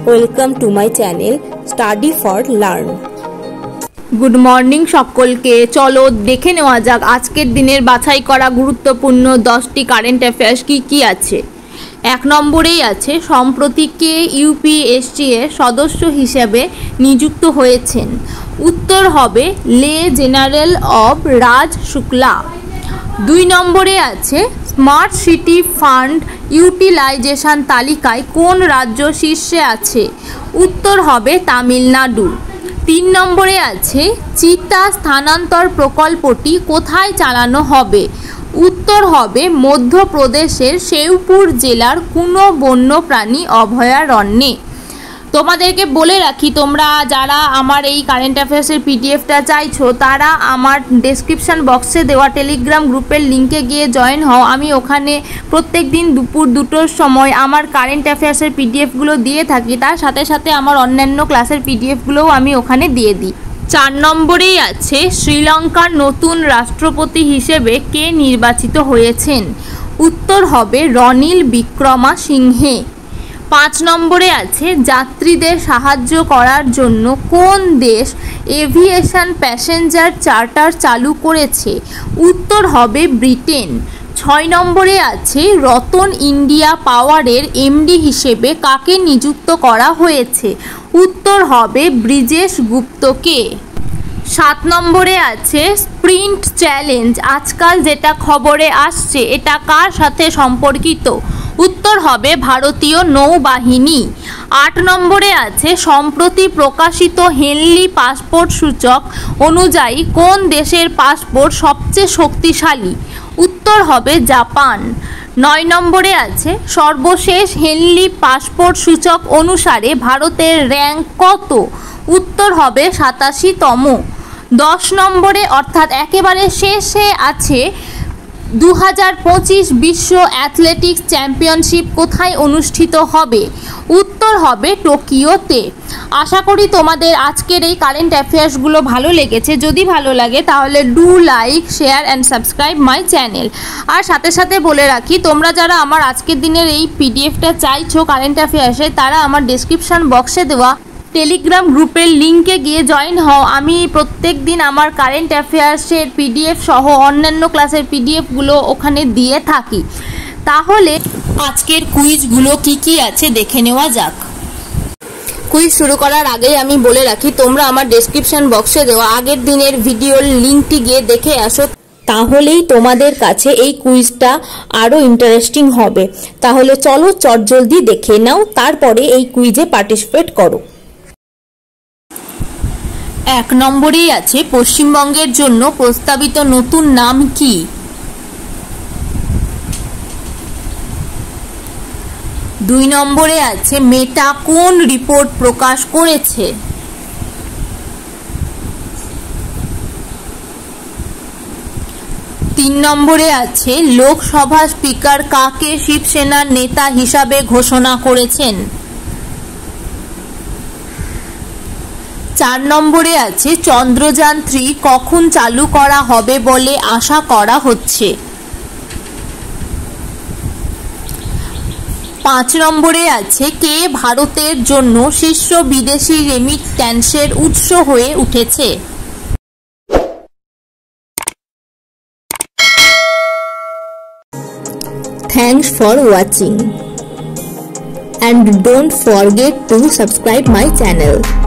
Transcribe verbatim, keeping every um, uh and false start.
Welcome to my channel study for learn. Good morning সকলকে। চলো দেখে নেওয়া যাক আজকের দিনের বাছাই করা গুরুত্বপূর্ণ দশটি কারেন্ট অ্যাফেয়ার্স কি কি আছে। এক নম্বরেই আছে সম্প্রতি কে ইউপিএসসি এর সদস্য হিসেবে নিযুক্ত হয়েছেন। উত্তর হবে লে জেনারেল অব রাজ শুক্লা। দুই নম্বরে আছে স্মার্ট সিটি ফান্ড ইউটিলাইজেশন তালিকায় কোন রাজ্য শীর্ষে আছে। উত্তর হবে তামিলনাড়ু। তিন নম্বরে আছে চিতা স্থানান্তর প্রকল্পটি কোথায় চালানো হবে। উত্তর হবে মধ্যপ্রদেশের শেরপুর জেলার কুনো বন্যপ্রাণী অভয়ারণ্যে। তোমাদেরকে বলে রাখি, তোমরা যারা আমার এই কারেন্ট অ্যাফেয়ার্সের পিডিএফটা চাইছো তারা আমার ডেসক্রিপশান বক্সে দেওয়া টেলিগ্রাম গ্রুপের লিঙ্কে গিয়ে জয়েন হও। আমি ওখানে প্রত্যেক দিন দুপুর দুটোর সময় আমার কারেন্ট অ্যাফেয়ার্সের পিডিএফগুলো দিয়ে থাকি, তার সাথে সাথে আমার অন্যান্য ক্লাসের পিডিএফগুলোও আমি ওখানে দিয়ে দিই। চার নম্বরেই আছে শ্রীলঙ্কার নতুন রাষ্ট্রপতি হিসেবে কে নির্বাচিত হয়েছেন। উত্তর হবে রনিল বিক্রমাসিংহে। পাঁচ নম্বরে আছে যাত্রীদের সাহায্য করার জন্য কোন দেশ এভিয়েশন প্যাসেঞ্জার চার্টার চালু করেছে। উত্তর হবে ব্রিটেন। ছয় নম্বরে আছে রতন ইন্ডিয়া পাওয়ারের এমডি হিসেবে কাকে নিযুক্ত করা হয়েছে। উত্তর হবে ব্রিজেশ গুপ্তকে। সাত নম্বরে আছে স্প্রিন্ট চ্যালেঞ্জ আজকাল যেটা খবরে আসছে এটা কার সাথে সম্পর্কিত। উত্তর হবে ভারতীয় নৌবাহিনী। আট নম্বরে আছে সম্প্রতি প্রকাশিত হেনলি পাসপোর্ট সূচক অনুযায়ী কোন দেশের পাসপোর্ট সবচেয়ে শক্তিশালী। উত্তর হবে জাপান। নয় নম্বরে আছে সর্বশেষ হেনলি পাসপোর্ট সূচক অনুসারে ভারতের র্যাঙ্ক কত। উত্তর হবে সাতাশিতম। দশ নম্বরে অর্থাৎ একেবারে শেষে আছে দু হাজার পঁচিশ বিশ্ব অ্যাথলেটিক্স চ্যাম্পিয়নশিপ কোথায় অনুষ্ঠিত হবে। উত্তর হবে টোকিওতে। আশা করি তোমাদের আজকের এই কারেন্ট অ্যাফেয়ার্সগুলো ভালো লেগেছে। যদি ভালো লাগে তাহলে do like share and subscribe my channel. আর সাথে সাথে বলে রাখি, তোমরা যারা আমার আজকের দিনের এই পিডিএফটা চাইছো কারেন্ট অ্যাফেয়ার্সে, তারা আমার ডেসক্রিপশন বক্সে দেওয়া টেলিগ্রাম গ্রুপের লিঙ্কে গিয়ে জয়েন হও। আমি প্রত্যেক দিন আমার কারেন্ট অ্যাফেয়ার্সের পিডিএফ সহ অন্যান্য ক্লাসের পিডিএফগুলো ওখানে দিয়ে থাকি। তাহলে আজকের কুইজগুলো কি কি আছে দেখে নেওয়া যাক। কুইজ শুরু করার আগেই আমি বলে রাখি, তোমরা আমার ডেসক্রিপশন বক্সে দেওয়া আগের দিনের ভিডিওর লিঙ্কটি গিয়ে দেখে আসো, তাহলেই তোমাদের কাছে এই কুইজটা আরও ইন্টারেস্টিং হবে। তাহলে চলো চটজলদি দেখে নাও, তারপরে এই কুইজে পার্টিসিপেট করো। এক নম্বরেই আছে পশ্চিমবঙ্গের জন্য প্রস্তাবিত নতুন নাম কি। দুই নম্বরে আছে মেটা কোন রিপোর্ট প্রকাশ করেছে। তিন নম্বরে আছে লোকসভা স্পিকার কাকে শিবসেনার নেতা হিসাবে ঘোষণা করেছেন। চার নম্বরে আছে চন্দ্রযান থ্রি কখন চালু করা হবে বলে আশা করা হচ্ছে। পাঁচ নম্বরে আছে কে ভারতের জন্য শীর্ষ বিদেশি রেমিট্যান্সের উৎস হয়ে উঠেছে। Thanks for watching and don't forget to subscribe my channel.